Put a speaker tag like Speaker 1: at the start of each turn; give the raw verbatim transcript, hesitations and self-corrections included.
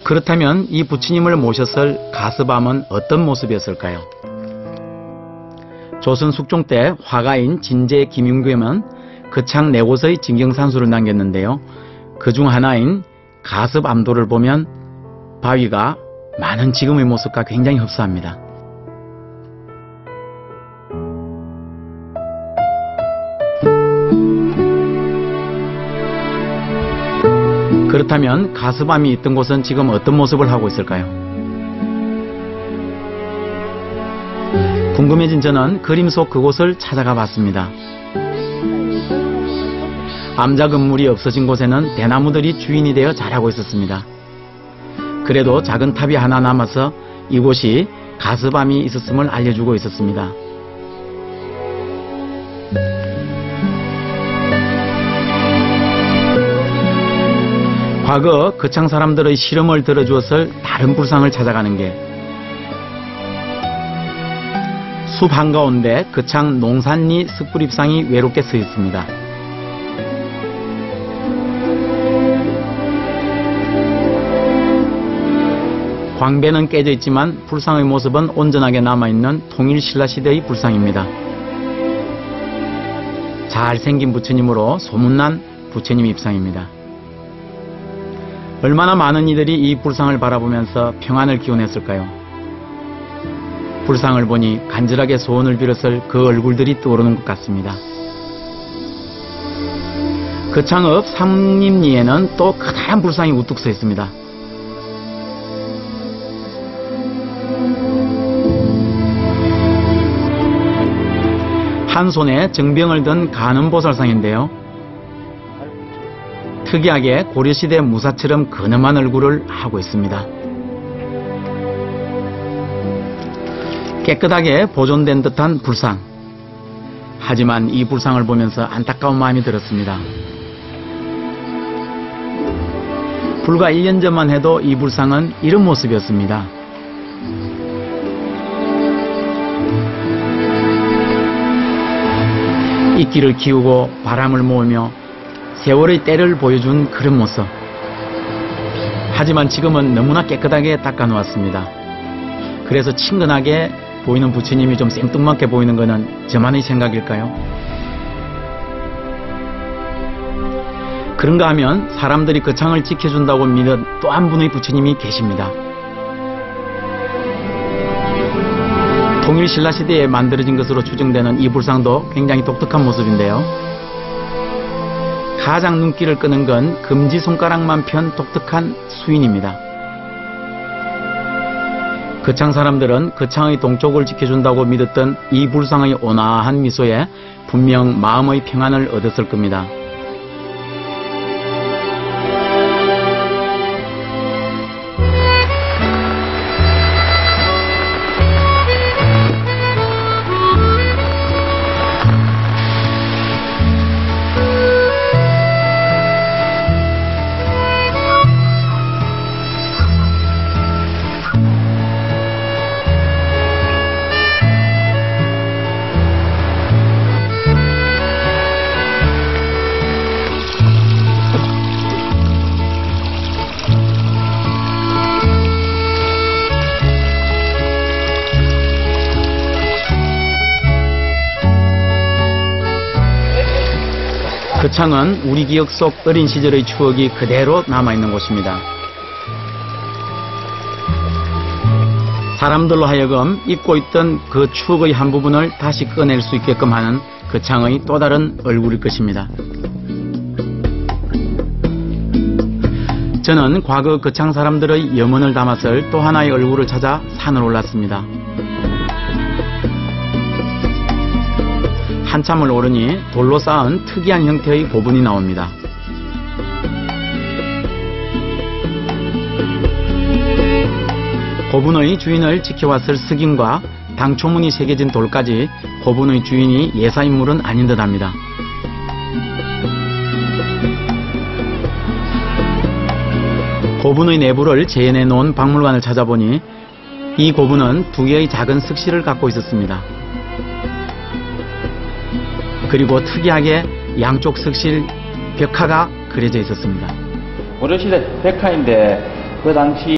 Speaker 1: 그렇다면 이 부처님을 모셨을 가스밤은 어떤 모습이었을까요? 조선 숙종 때 화가인 진제 김윤겸은 거창 네 곳의 진경산수를 남겼는데요. 그중 하나인 가습암도를 보면 바위가 많은 지금의 모습과 굉장히 흡사합니다. 그렇다면 가스밤이 있던 곳은 지금 어떤 모습을 하고 있을까요? 궁금해진 저는 그림 속 그곳을 찾아가 봤습니다. 암자 건물이 없어진 곳에는 대나무들이 주인이 되어 자라고 있었습니다. 그래도 작은 탑이 하나 남아서 이곳이 가스밤이 있었음을 알려주고 있었습니다. 과거 거창 사람들의 실험을 들어주었을 다른 불상을 찾아가는 게 숲 한가운데 거창 농산리 숯불입상이 외롭게 서 있습니다. 광배는 깨져 있지만 불상의 모습은 온전하게 남아있는 통일신라시대의 불상입니다. 잘생긴 부처님으로 소문난 부처님 입상입니다. 얼마나 많은 이들이 이 불상을 바라보면서 평안을 기원했을까요? 불상을 보니 간절하게 소원을 빌었을 그 얼굴들이 떠오르는 것 같습니다. 거창읍 삼림리에는 또 커다란 불상이 우뚝 서 있습니다. 한 손에 정병을 든 간음보살상인데요. 특이하게 고려시대 무사처럼 근엄한 얼굴을 하고 있습니다. 깨끗하게 보존된 듯한 불상. 하지만 이 불상을 보면서 안타까운 마음이 들었습니다. 불과 일 년 전만 해도 이 불상은 이런 모습이었습니다. 이끼를 키우고 바람을 모으며 세월의 때를 보여준 그런 모습. 하지만 지금은 너무나 깨끗하게 닦아놓았습니다. 그래서 친근하게 보이는 부처님이 좀 생뚱맞게 보이는 것은 저만의 생각일까요? 그런가 하면 사람들이 거창을 지켜준다고 믿은 또 한 분의 부처님이 계십니다. 통일신라시대에 만들어진 것으로 추정되는 이 불상도 굉장히 독특한 모습인데요. 가장 눈길을 끄는 건 검지손가락만 편 독특한 수인입니다. 거창 사람들은 거창의 동쪽을 지켜준다고 믿었던 이 불상의 온화한 미소에 분명 마음의 평안을 얻었을 겁니다. 거창은 우리 기억 속 어린 시절의 추억이 그대로 남아있는 곳입니다. 사람들로 하여금 잊고 있던 그 추억의 한 부분을 다시 꺼낼 수 있게끔 하는 거창의 또 다른 얼굴일 것입니다. 저는 과거 거창 사람들의 염원을 담았을 또 하나의 얼굴을 찾아 산을 올랐습니다. 한참을 오르니 돌로 쌓은 특이한 형태의 고분이 나옵니다. 고분의 주인을 지켜왔을 석인과 당초문이 새겨진 돌까지 고분의 주인이 예사인물은 아닌 듯합니다. 고분의 내부를 재현해 놓은 박물관을 찾아보니 이 고분은 두 개의 작은 석실을 갖고 있었습니다. 그리고 특이하게 양쪽 석실 벽화가 그려져 있었습니다.
Speaker 2: 고려시대 백화인데 그 당시